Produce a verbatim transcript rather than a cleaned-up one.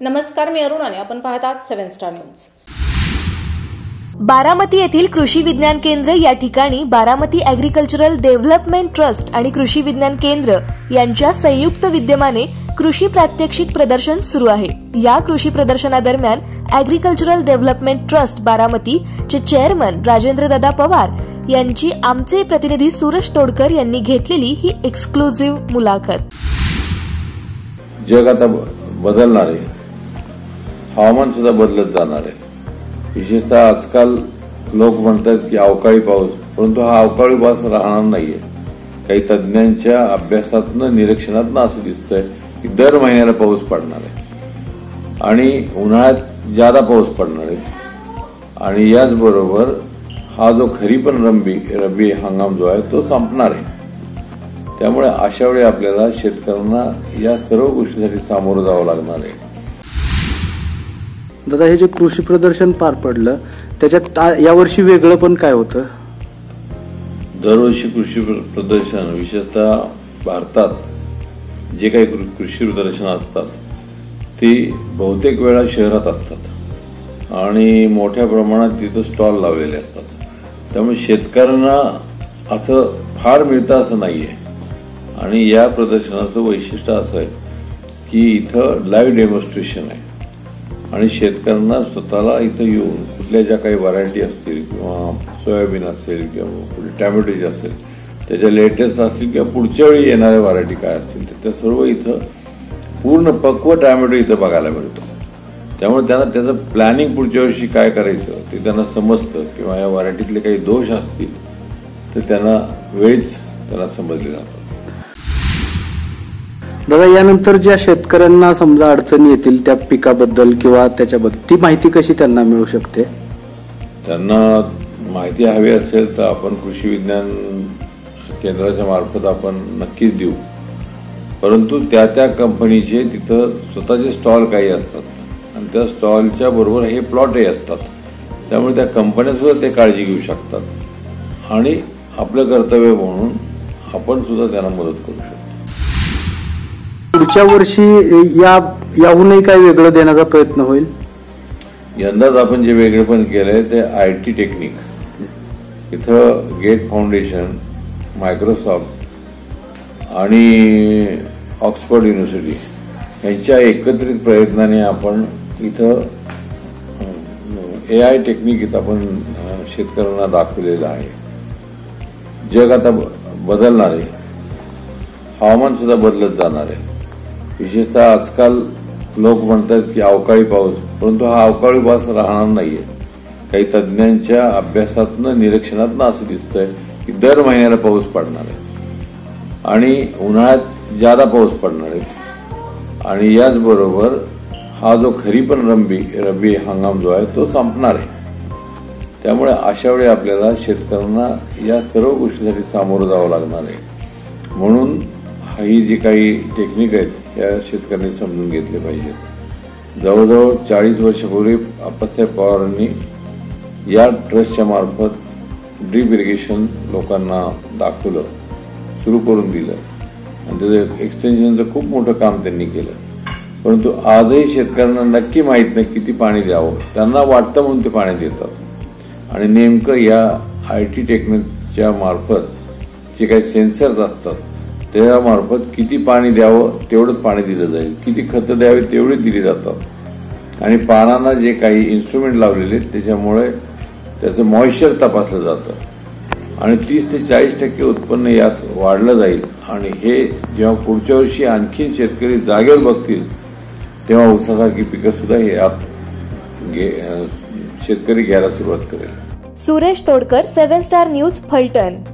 नमस्कार, मी अरुण आणि आपण पाहतात सेवन स्टार न्यूज। बारामती येथील कृषी विज्ञान केंद्र या ठिकाणी बारामती ॲग्रिकल्चरल डेव्हलपमेंट ट्रस्ट आणि कृषी विज्ञान केंद्र यांच्या संयुक्त विद्यमाने कृषी प्रात्यक्षिक प्रदर्शन सुरू आहे। या कृषी प्रदर्शनादरम्यान ॲग्रिकल्चरल डेव्हलपमेंट ट्रस्ट बारामती चे चेअरमन राजेंद्रदादा पवार यांची आमचे प्रतिनिधी सुरेश तोडकर यांनी घेतलेली ही एक्सक्लुझिव्ह मुलाखत। जग आता बदलणार आहे, हवामान सुद्धा बदलत जाणार आहे। विशेषतः आजकाल लोक म्हणतात की अवकाळी पाऊस, परंतु हा अवकाळी पाऊस राहणार नाहीये। काही तज्ञांच्या अभ्यासातनं निरीक्षणातनं असं दिसतंय की दर महिन्याला पाऊस पडणार आहे आणि उन्हाळ्यात ज्यादा पाऊस पडणार आहे आणि याचबरोबर हा जो खरीप आणि रब्बी रब्बी हंगाम जो आहे तो संपणार आहे। त्यामुळे अशा वेळी आपल्याला शेतकऱ्यांना या सर्व गोष्टींसाठी सामोरं जावं लागणार आहे। दादा, हे जे कृषी प्रदर्शन पार पडलं त्याच्यात यावर्षी वेगळं पण काय होतं? दरवर्षी कृषी प्रदर्शन, विशेषतः भारतात जे काही कृषी प्रदर्शन असतात ती बहुतेक वेळा शहरात असतात आणि मोठ्या प्रमाणात तिथं स्टॉल लावलेले असतात। त्यामुळे शेतकऱ्यांना असं फार मिळतं असं नाहीये आणि या प्रदर्शनाचं वैशिष्ट्य असं आहे की इथं लाईव्ह डेमॉन्स्ट्रेशन आहे आणि शेतकऱ्यांना स्वतःला इथं येऊन कुठल्या ज्या काही व्हरायटी असतील किंवा सोयाबीन असेल किंवा कुठली टॅमॅटोची असेल त्याच्या लेटेस्ट असतील किंवा पुढच्या वेळी येणाऱ्या व्हरायटी काय असतील तर त्या सर्व इथं पूर्ण पक्व टॅमॅटो इथं बघायला मिळतो। त्यामुळे त्यांना त्याचं प्लॅनिंग पुढच्या वर्षी काय करायचं ते त्यांना समजतं किंवा या व्हरायटीतले काही दोष असतील तर त्यांना वेळीच त्यांना समजले जातात। दादा, यानंतर ज्या शेतकऱ्यांना समजा अडचणी येतील त्या पिकाबद्दल किंवा त्याच्याबद्दल ती माहिती कशी त्यांना मिळू शकते? त्यांना माहिती हवी असेल तर आपण कृषी विज्ञान केंद्राच्या मार्फत आपण नक्कीच देऊ, परंतु त्या त्या कंपनीचे तिथं स्वतःचे स्टॉल काही असतात आणि त्या स्टॉलच्या बरोबर हे प्लॉटही असतात। त्यामुळे त्या कंपन्या सुद्धा ते काळजी घेऊ शकतात आणि आपलं कर्तव्य म्हणून आपण सुद्धा त्यांना मदत करू शकतो। पुढच्या वर्षी या याहूनही काय वेगळं देण्याचा प्रयत्न होईल? यंदाच आपण जे वेगळेपण केलंय ते आय टी टेक्निक, इथं गेट फाउंडेशन, मायक्रोसॉफ्ट आणि ऑक्सफर्ड युनिव्हर्सिटी यांच्या एकत्रित प्रयत्नाने आपण इथं ए आय टेक्निक इथं आपण शेतकऱ्यांना दाखवलेलं आहे। जग आता बदलणार आहे, हवामान सुद्धा बदलत जाणार आहे। विशेषतः आजकाल लोक म्हणतात की अवकाळी पाऊस, परंतु हा अवकाळी पाऊस राहणार नाहीये। काही तज्ञांच्या अभ्यासातनं निरीक्षणातनं असं दिसतंय की दर महिन्याला पाऊस पडणार आहे आणि उन्हाळ्यात ज्यादा पाऊस पडणार आहे आणि याचबरोबर हा जो खरीप आणि रब्बी रब्बी हंगाम जो आहे तो संपणार आहे। त्यामुळे अशा वेळी आपल्याला शेतकऱ्यांना या सर्व गोष्टींसाठी सामोरं जावं लागणार आहे। म्हणून ही जी काही टेक्निक आहेत या शेतकऱ्यांनी समजून घेतले पाहिजेत। जवळजवळ चाळीस वर्षापूर्वी आप्पासाहेब पवारांनी या ट्रस्टच्या मार्फत ड्रीप इरिगेशन लोकांना दाखवलं, सुरू करून दिलं आणि त्याचं एक्सटेन्शनचं खूप मोठं काम त्यांनी केलं। परंतु आजही शेतकऱ्यांना नक्की माहीत नाही किती पाणी द्यावं, त्यांना वाटतं म्हणून ते पाणी देतात आणि नेमकं या आय टी टेक्निकच्या मार्फत जे काही सेन्सर्स असतात त्यामार्फत किती पाणी द्यावं तेवढंच पाणी दिलं जाईल, किती खतं द्यावी तेवढी दिली जातात आणि पानांना जे काही इन्स्ट्रुमेंट लावलेले त्याच्यामुळे त्याचं मॉइश्चर तपासलं जातं आणि तीस ते चाळीस टक्के उत्पन्न यात वाढलं जाईल आणि हे जेव्हा पुढच्या वर्षी आणखी शेतकरी जागेवर बघतील तेव्हा ऊसासारखी पिकं सुद्धा हे यात शेतकरी घ्यायला सुरुवात करेल। Suresh Todkar, seven star news, Phaltan.